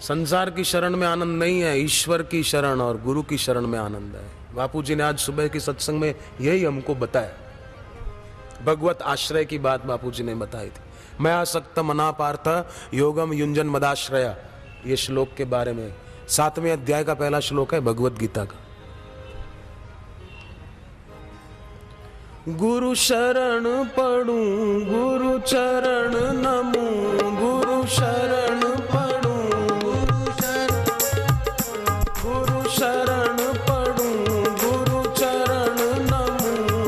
संसार की शरण में आनंद नहीं है, ईश्वर की शरण और गुरु की शरण में आनंद है। बापू जी ने आज सुबह की सत्संग में यही हमको बताया, भगवत आश्रय की बात बापू जी ने बताई थी। मैं आसक्त मना पार्थ योगम युंजन मदाश्रया, ये श्लोक के बारे में 7वें अध्याय का पहला श्लोक है भगवत गीता का। गुरु शरण पढ़ूं गुरु चरण नमूं, गुरु शरण पढ़ूं गुरु शरण पढ़ूं, गुरु चरण नमूं,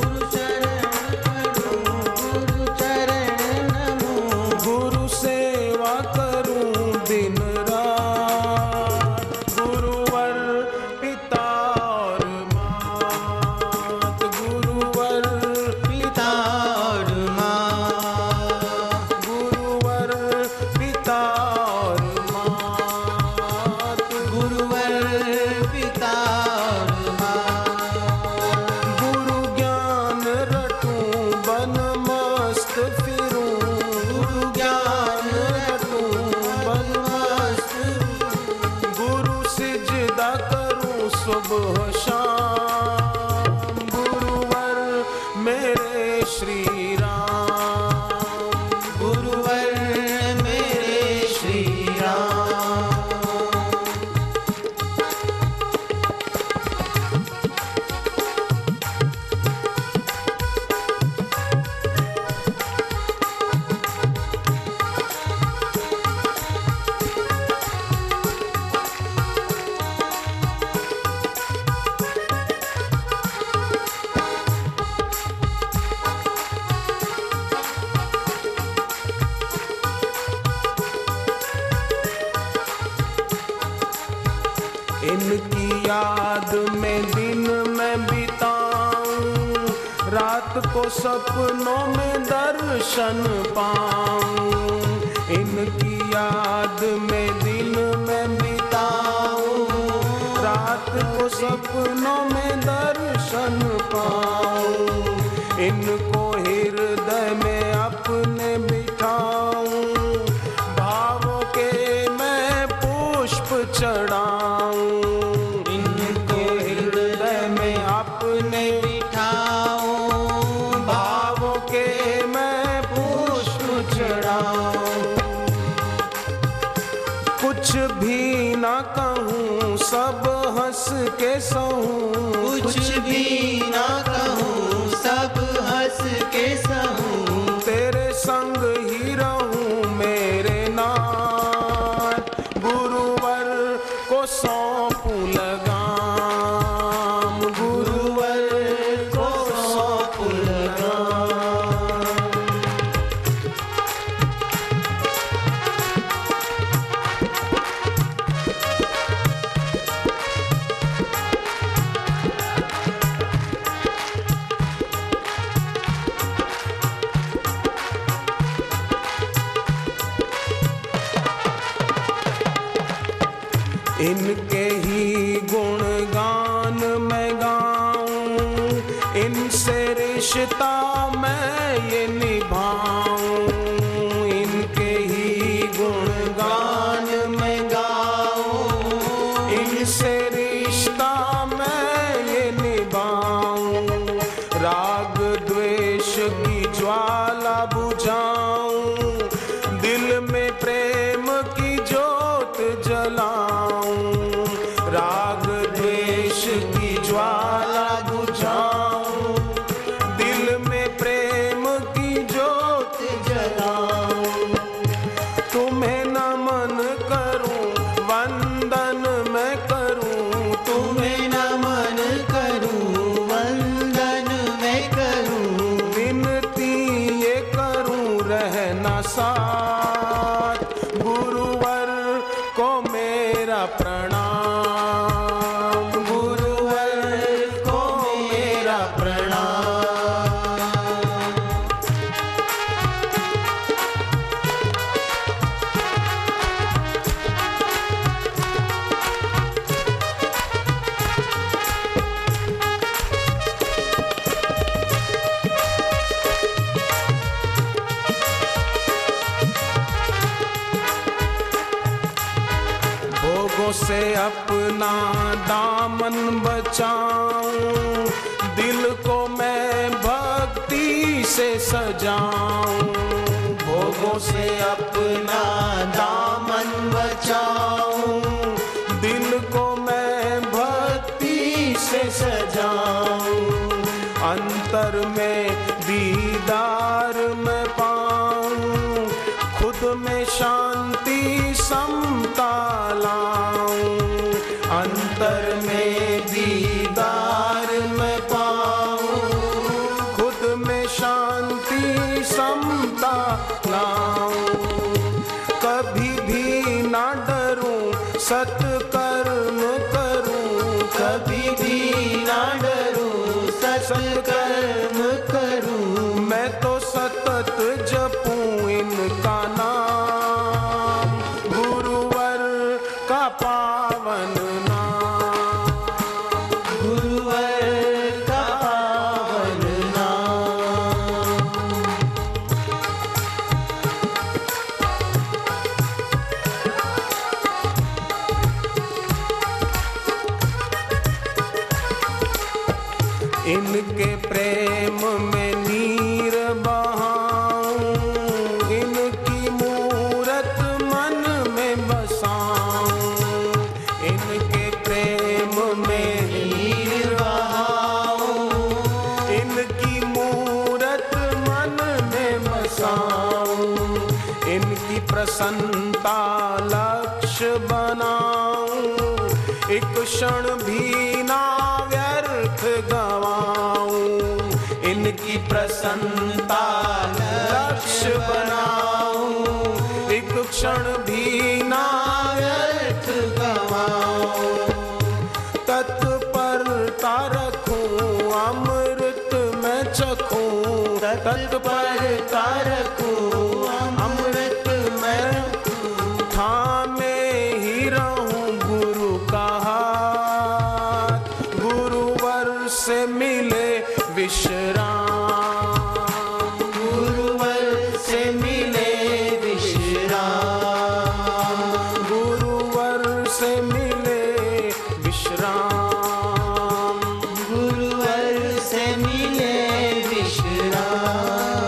गुरु चरण नमो, गुरु सेवा करूं दिन रात, गुरुवर पिता और मात, गुरुवर पिता और माँ, गुरुवर पिता और मात, गुरुवर पिता और माँ, गुरु ज्ञान रटूं बन मस्त फिरूं, गुरु ज्ञान रटूं बन मस्त, गुरु सिजदा करूं सुबह शाम, गुरुवर मेरे श्री राम, गुरुवर मेरे श्री राम। इनकी याद में दिन मैं बिताऊं, रात को सपनों में दर्शन पाऊं, इनकी याद में दिन मैं बिताऊं, रात को सपनों में दर्शन पाऊं, इनको हृदय में अपने बिठाऊं, भावों के मैं पुष्प चढ़ाऊं, इनको हृदय में अपने बिठाऊं, भावों के मैं पुष्प चढ़ाऊं, कुछ भी ना कहूँ सब हंस के सहूँ, कुछ भी ना कहूँ सब हंस के सहूँ, तेरे संग ही रहूं मेरे नाथ, गुरुवर को सौंपूं लगाम, गुरुवर को सौंपूं लगाम। इनके ही गुणगान मैं गाऊं, इनसे रिश्ता मैं ये निभाऊं, इनके ही गुणगान मैं गाऊं, इनसे रिश्ता मैं ये निभाऊं, राग द्वेष की ज्वाला बुझाऊं, दिल में प्रेम की ज्योत जलाऊं, राग द्वेष की ज्वाला बुझाऊं, दिल में प्रेम की ज्योत जलाऊं, तुम्हें नमन करूं वंदन मैं करूं, तुम्हें नमन करूं वंदन मैं करूं, विनती ये करूं रहना साथ, गुरुवर को मेरा प्रणाम, गुरुवर को मेरा प्रणाम। भोगों से अपना दामन बचाऊं, दिल को मैं भक्ति से सजाऊं। भोगों से अपना दामन बचाऊं, दिल को मैं भक्ति से सजाऊं। अंतर में दीदार मैं पाऊं, खुद में शांति समता लाऊं। अंतर में दीदार मैं पाऊं, खुद में शांति समता लाऊं। कभी भी ना डरूं, सत्कर्म करूं, कभी भी ना डरूं, सत्कर्म करूं। मैं तो सतत जपूं इनका नाम, गुरुवर का पावन नाम, गुरुवर का पावन नाम। इनके प्रेम में नीर बहाऊं, इनकी मूरत मन में बसाऊं। इनके प्रेम में नीर बहाऊं, इनकी मूरत मन में बसाऊं। इनकी प्रसन्नता लक्ष्य बनाऊं, एक क्षण भी ना व्यर्थ गवाऊं। इनकी प्रसन्नता लक्ष्य बनाऊं, एक क्षण भी ना व्यर्थ गवाऊं। तत्परता रखूं, अमृत में चखूं, तत्परता रखूं, अमृत में थामे ही रहूं गुरु का हाथ, गुरुवर से मिले विश्राम, गुरुवर से मिले विश्राम, गुरुवर से मिले विश्राम, गुरुवर से मिले विश्राम।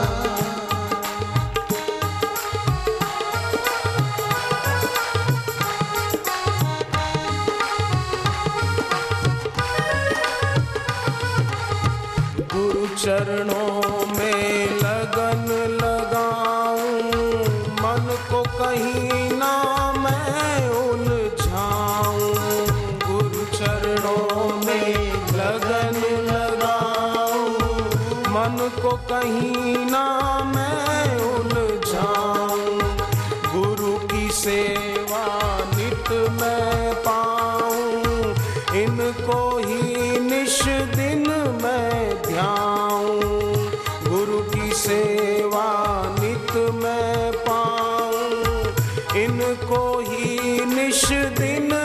गुरु चरणों में लगन लगाऊं, मन को कहीं ना मैं उलझाऊं। गुरु चरणों में लगन लगाऊं, मन को कहीं ना मैं उलझाऊं। गुरु की सेवा नित मैं पाऊं, इनको ही निश दिन मैं ध्याऊं। गुरु की सेवा नित मैं पाऊं, इनको ही निश दिन